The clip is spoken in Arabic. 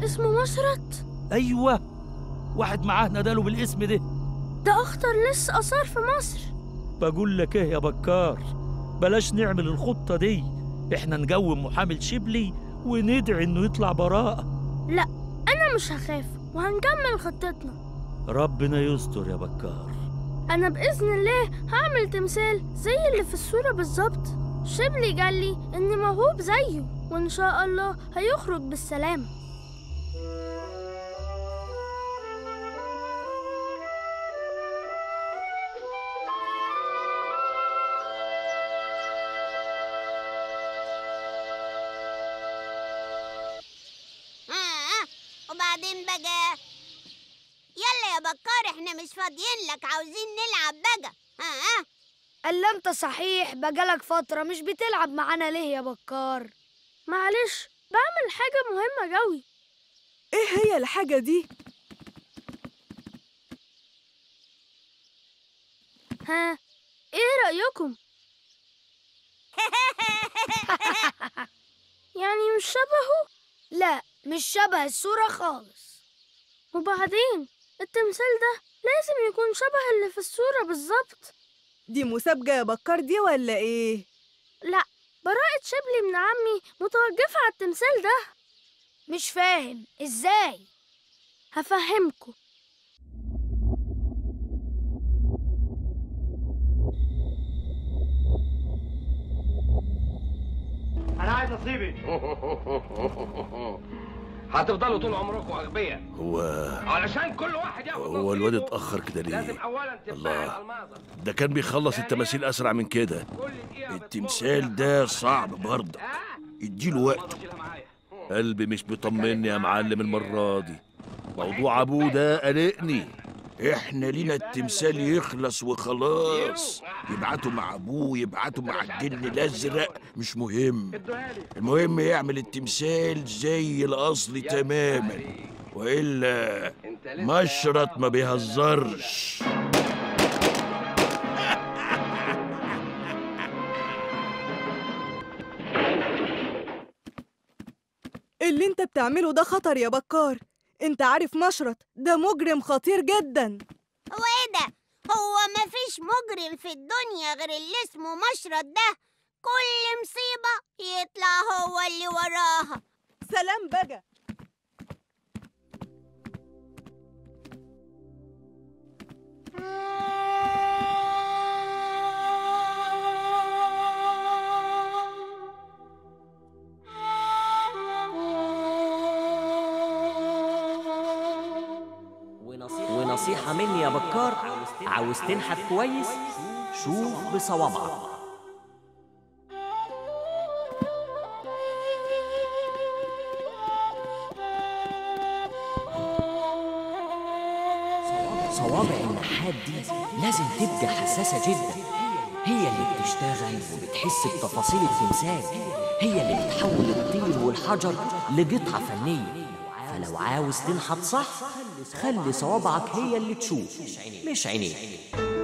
اسمه مشرط؟ أيوة، واحد معاه ناداله بالاسم ده. ده أخطر لص آثار في مصر. بقول لك إيه يا بكار، بلاش نعمل الخطة دي. إحنا نجوم محامي شبلي وندعي إنه يطلع براءة. لا، أنا مش هخاف وهنكمل خطتنا. ربنا يستر يا بكار. أنا بإذن الله هعمل تمثال زي اللي في الصورة بالظبط. شبلي قال لي إني موهوب زيه، وإن شاء الله هيخرج بالسلامة. وبعدين بقى يلا يا بكار، احنا مش فاضيين لك، عاوزين نلعب بقى. الا انت صحيح بقالك فترة مش بتلعب معانا ليه يا بكار؟ معلش، بعمل حاجة مهمة قوي. ايه هي الحاجة دي؟ ها، ايه رأيكم؟ يعني مش شبهه؟ لا، مش شبه الصورة خالص. وبعدين التمثال ده لازم يكون شبه اللي في الصورة بالظبط. دي مسابقة يا بكار دي ولا ايه؟ لا، براءة شبلي ابن عمي متوقفة على التمثال ده. مش فاهم ازاي؟ هفهمكم. أنا عايز نصيبي. هتفضلوا طول عمركم أغبياء. علشان كل واحد ياخد نصيبه. هو الواد اتأخر كده ليه؟ لازم أولاً تفتح الألماظة. ده كان بيخلص التماثيل أسرع من كده. التمثال ده صعب برضه، اديله وقت. قلبي مش بيطمني يا معلم المرة دي. موضوع أبوه ده قلقني. احنا لينا التمثال يخلص وخلاص. يبعتوا مع ابوه، يبعتوا مع الجن الازرق، مش مهم. المهم يعمل التمثال زي الاصل تماما، والا مشرط ما بيهزرش. اللي انت بتعمله ده خطر يا بكار. انت عارف مشرط ده مجرم خطير جدا. هو ايه ده؟ هو مفيش مجرم في الدنيا غير اللي اسمه مشرط ده. كل مصيبة يطلع هو اللي وراها. سلام بقى. ونصيحة مني يا بكار، عاوز تنحت كويس شوف بصوابعك. صوابع النحات دي لازم تبقى حساسة جدا. هي اللي بتشتغل وبتحس بتفاصيل التمثال، هي اللي بتحول الطين والحجر لقطعة فنية. فلو عاوز تنحت صح خلي صوابعك هي اللي تشوف مش عينيك.